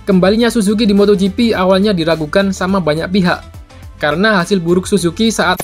Kembalinya Suzuki di MotoGP awalnya diragukan sama banyak pihak, karena hasil buruk Suzuki saat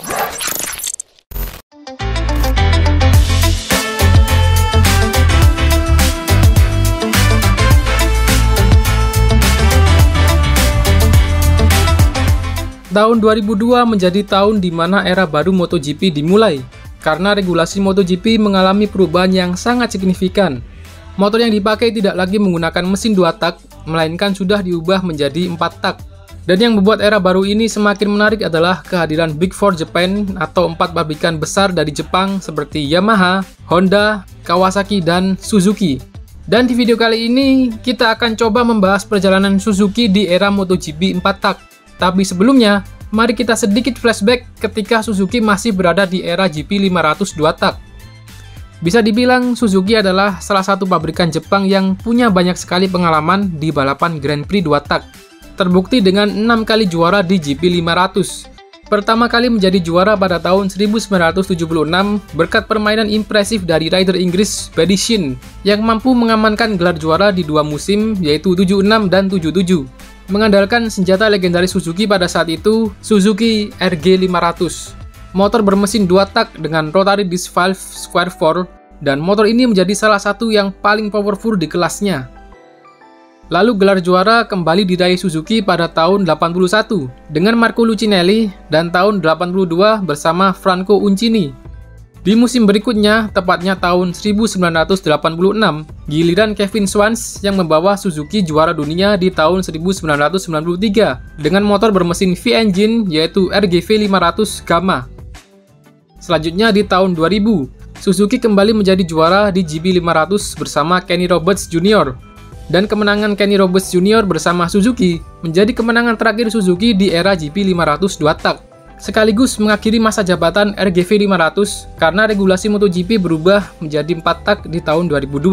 tahun 2002 menjadi tahun di mana era baru MotoGP dimulai, karena regulasi MotoGP mengalami perubahan yang sangat signifikan. Motor yang dipakai tidak lagi menggunakan mesin 2 tak, melainkan sudah diubah menjadi 4 tak. Dan yang membuat era baru ini semakin menarik adalah kehadiran Big Four Japan atau 4 pabrikan besar dari Jepang seperti Yamaha, Honda, Kawasaki, dan Suzuki. Dan di video kali ini, kita akan coba membahas perjalanan Suzuki di era MotoGP 4 tak. Tapi sebelumnya, mari kita sedikit flashback ketika Suzuki masih berada di era GP 500 2 tak. Bisa dibilang Suzuki adalah salah satu pabrikan Jepang yang punya banyak sekali pengalaman di balapan Grand Prix 2 tak. Terbukti dengan 6 kali juara di GP 500. Pertama kali menjadi juara pada tahun 1976 berkat permainan impresif dari rider Inggris Paddy Sheen yang mampu mengamankan gelar juara di 2 musim yaitu 76 dan 77. Mengandalkan senjata legendaris Suzuki pada saat itu, Suzuki RG500. Motor bermesin 2 tak dengan rotary disc valve square 4, dan motor ini menjadi salah satu yang paling powerful di kelasnya. Lalu gelar juara kembali diraih Suzuki pada tahun 81 dengan Marco Lucinelli dan tahun 82 bersama Franco Uncini. Di musim berikutnya, tepatnya tahun 1986, giliran Kevin Schwantz yang membawa Suzuki juara dunia di tahun 1993 dengan motor bermesin V-engine yaitu RGV 500 Gamma. Selanjutnya di tahun 2000, Suzuki kembali menjadi juara di GP 500 bersama Kenny Roberts Jr. Dan kemenangan Kenny Roberts Jr. bersama Suzuki menjadi kemenangan terakhir Suzuki di era GP 500 2 tak. Sekaligus mengakhiri masa jabatan RGV 500 karena regulasi MotoGP berubah menjadi 4 tak di tahun 2002.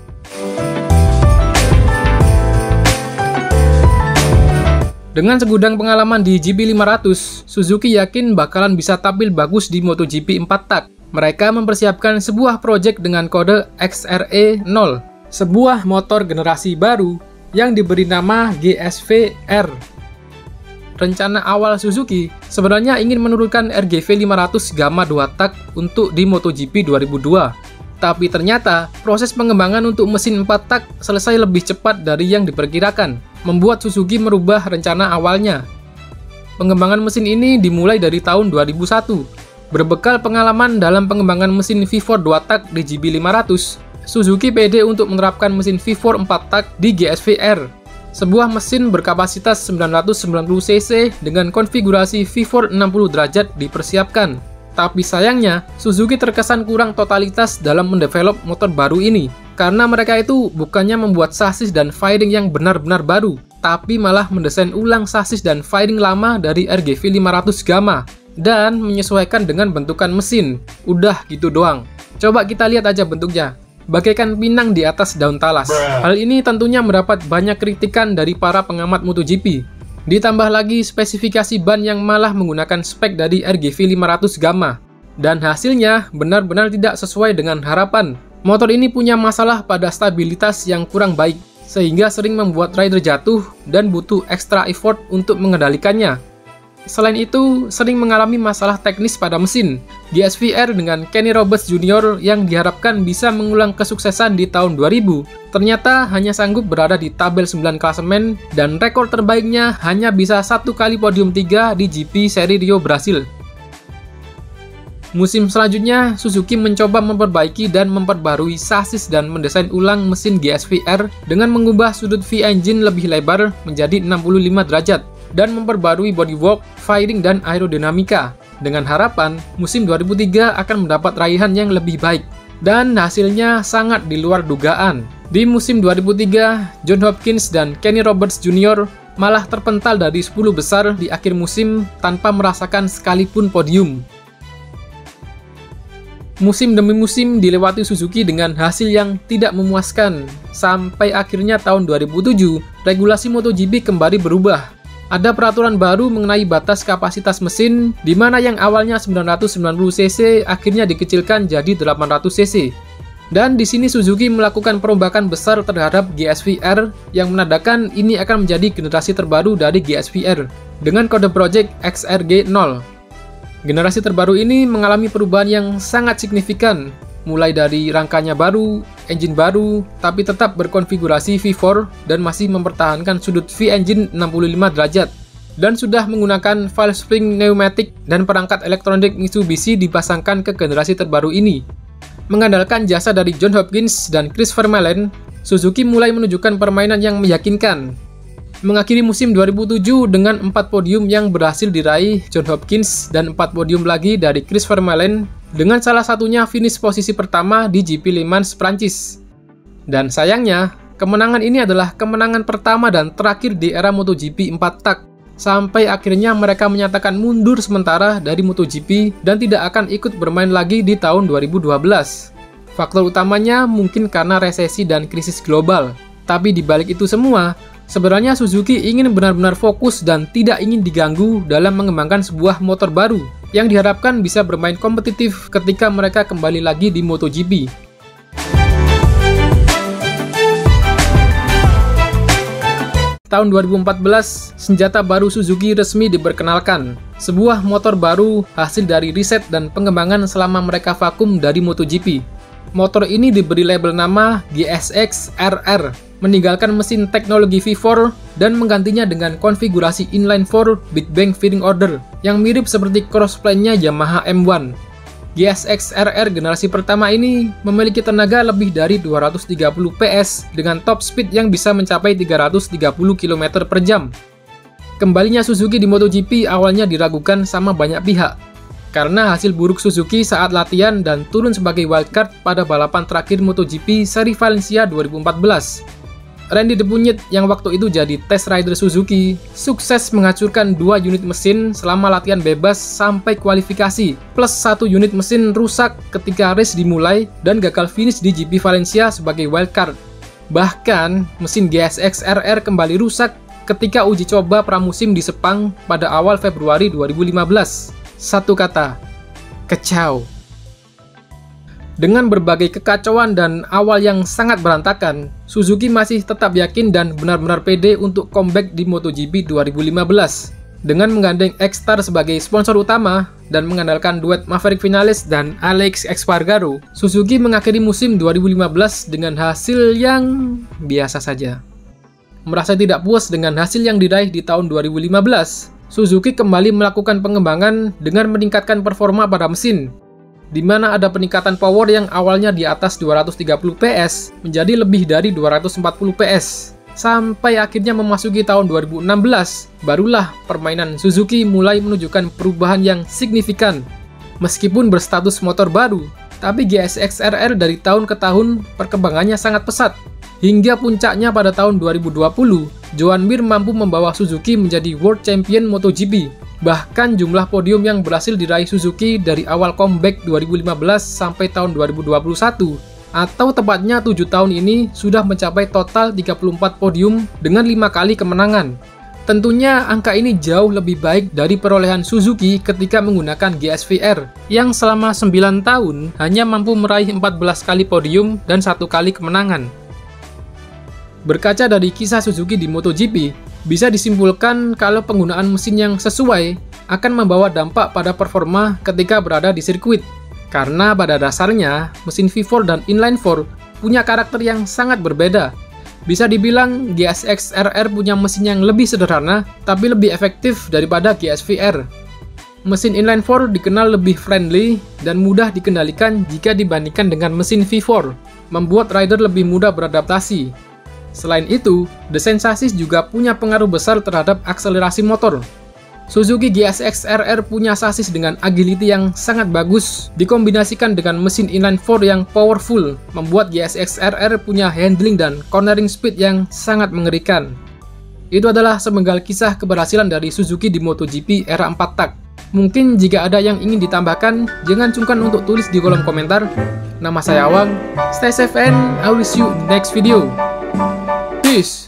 Dengan segudang pengalaman di GP 500, Suzuki yakin bakalan bisa tampil bagus di MotoGP 4 tak. Mereka mempersiapkan sebuah proyek dengan kode XRE 0, sebuah motor generasi baru yang diberi nama GSV-R. Rencana awal Suzuki sebenarnya ingin menurunkan RGV 500 Gamma 2 tak untuk di MotoGP 2002. Tapi ternyata proses pengembangan untuk mesin 4 tak selesai lebih cepat dari yang diperkirakan, membuat Suzuki merubah rencana awalnya. Pengembangan mesin ini dimulai dari tahun 2001. Berbekal pengalaman dalam pengembangan mesin V4 2 tak di GP 500, Suzuki pede untuk menerapkan mesin V4 4 tak di GSV-R. Sebuah mesin berkapasitas 990 cc dengan konfigurasi V4 60 derajat dipersiapkan. Tapi sayangnya, Suzuki terkesan kurang totalitas dalam mendevelop motor baru ini. Karena mereka itu bukannya membuat sasis dan fairing yang benar-benar baru, tapi malah mendesain ulang sasis dan fairing lama dari RGV 500 Gamma dan menyesuaikan dengan bentukan mesin. Udah gitu doang. Coba kita lihat aja bentuknya. Bagaikan pinang di atas daun talas. Hal ini tentunya mendapat banyak kritikan dari para pengamat MotoGP. Ditambah lagi spesifikasi ban yang malah menggunakan spek dari RGV 500 Gamma. Dan hasilnya benar-benar tidak sesuai dengan harapan. Motor ini punya masalah pada stabilitas yang kurang baik, sehingga sering membuat rider jatuh dan butuh ekstra effort untuk mengendalikannya. Selain itu, sering mengalami masalah teknis pada mesin. GSV-R dengan Kenny Roberts Jr. yang diharapkan bisa mengulang kesuksesan di tahun 2000, ternyata hanya sanggup berada di tabel 9 klasemen dan rekor terbaiknya hanya bisa 1 kali podium 3 di GP seri Rio Brasil. Musim selanjutnya, Suzuki mencoba memperbaiki dan memperbarui sasis dan mendesain ulang mesin GSV-R dengan mengubah sudut V-engine lebih lebar menjadi 65 derajat. Dan memperbarui bodywork, fairing, dan aerodinamika dengan harapan musim 2003 akan mendapat raihan yang lebih baik. Dan hasilnya sangat di luar dugaan. Di musim 2003, John Hopkins dan Kenny Roberts Jr. malah terpental dari 10 besar di akhir musim tanpa merasakan sekalipun podium. Musim demi musim dilewati Suzuki dengan hasil yang tidak memuaskan, sampai akhirnya tahun 2007, regulasi MotoGP kembali berubah. Ada peraturan baru mengenai batas kapasitas mesin, di mana yang awalnya 990 cc akhirnya dikecilkan jadi 800 cc. Dan di sini Suzuki melakukan perombakan besar terhadap GSV-R yang menandakan ini akan menjadi generasi terbaru dari GSV-R dengan kode project XRG 0. Generasi terbaru ini mengalami perubahan yang sangat signifikan, mulai dari rangkanya baru, engine baru, tapi tetap berkonfigurasi V4 dan masih mempertahankan sudut V-engine 65 derajat, dan sudah menggunakan valve spring pneumatik dan perangkat elektronik Mitsubishi dipasangkan ke generasi terbaru ini. Mengandalkan jasa dari John Hopkins dan Chris Vermeulen, Suzuki mulai menunjukkan permainan yang meyakinkan. Mengakhiri musim 2007 dengan 4 podium yang berhasil diraih John Hopkins dan 4 podium lagi dari Chris Vermeulen, dengan salah satunya finish posisi pertama di GP Le Mans Prancis. Dan sayangnya, kemenangan ini adalah kemenangan pertama dan terakhir di era MotoGP 4 tak, sampai akhirnya mereka menyatakan mundur sementara dari MotoGP dan tidak akan ikut bermain lagi di tahun 2012. Faktor utamanya mungkin karena resesi dan krisis global. Tapi di balik itu semua, sebenarnya Suzuki ingin benar-benar fokus dan tidak ingin diganggu dalam mengembangkan sebuah motor baru yang diharapkan bisa bermain kompetitif ketika mereka kembali lagi di MotoGP. Tahun 2014, senjata baru Suzuki resmi diperkenalkan. Sebuah motor baru hasil dari riset dan pengembangan selama mereka vakum dari MotoGP. Motor ini diberi label nama GSX RR, meninggalkan mesin teknologi V4 dan menggantinya dengan konfigurasi inline-4 Big Bang Firing Order yang mirip seperti crossplane-nya Yamaha M1. GSX RR generasi pertama ini memiliki tenaga lebih dari 230 PS dengan top speed yang bisa mencapai 330 km per jam. Kembalinya Suzuki di MotoGP awalnya diragukan sama banyak pihak, karena hasil buruk Suzuki saat latihan dan turun sebagai wildcard pada balapan terakhir MotoGP seri Valencia 2014. Randy Depunyt yang waktu itu jadi test rider Suzuki sukses menghancurkan 2 unit mesin selama latihan bebas sampai kualifikasi, plus 1 unit mesin rusak ketika race dimulai dan gagal finish di GP Valencia sebagai wildcard. Bahkan, mesin GSX RR kembali rusak ketika uji coba pramusim di Sepang pada awal Februari 2015. Satu kata, kacau. Dengan berbagai kekacauan dan awal yang sangat berantakan, Suzuki masih tetap yakin dan benar-benar pede untuk comeback di MotoGP 2015. Dengan menggandeng X-Star sebagai sponsor utama dan mengandalkan duet Maverick Vinales dan Alex Espargaro, Suzuki mengakhiri musim 2015 dengan hasil yang biasa saja. Merasa tidak puas dengan hasil yang diraih di tahun 2015, Suzuki kembali melakukan pengembangan dengan meningkatkan performa pada mesin, di mana ada peningkatan power yang awalnya di atas 230 PS menjadi lebih dari 240 PS. Sampai akhirnya memasuki tahun 2016, barulah permainan Suzuki mulai menunjukkan perubahan yang signifikan. Meskipun berstatus motor baru, tapi GSX RR dari tahun ke tahun perkembangannya sangat pesat. Hingga puncaknya pada tahun 2020, Joan Mir mampu membawa Suzuki menjadi World Champion MotoGP. Bahkan jumlah podium yang berhasil diraih Suzuki dari awal comeback 2015 sampai tahun 2021, atau tepatnya 7 tahun ini sudah mencapai total 34 podium dengan 5 kali kemenangan. Tentunya angka ini jauh lebih baik dari perolehan Suzuki ketika menggunakan GSV-R yang selama 9 tahun hanya mampu meraih 14 kali podium dan 1 kali kemenangan. Berkaca dari kisah Suzuki di MotoGP, bisa disimpulkan kalau penggunaan mesin yang sesuai akan membawa dampak pada performa ketika berada di sirkuit. Karena pada dasarnya, mesin V4 dan inline-4 punya karakter yang sangat berbeda. Bisa dibilang GSX RR punya mesin yang lebih sederhana, tapi lebih efektif daripada GSV-R. Mesin inline-4 dikenal lebih friendly dan mudah dikendalikan jika dibandingkan dengan mesin V4, membuat rider lebih mudah beradaptasi. Selain itu, desain sasis juga punya pengaruh besar terhadap akselerasi motor. Suzuki GSX RR punya sasis dengan agility yang sangat bagus, dikombinasikan dengan mesin inline-4 yang powerful, membuat GSX RR punya handling dan cornering speed yang sangat mengerikan. Itu adalah sepenggal kisah keberhasilan dari Suzuki di MotoGP era 4 tak. Mungkin jika ada yang ingin ditambahkan, jangan sungkan untuk tulis di kolom komentar. Nama saya Awang, stay safe and I will see you in the next video. Peace!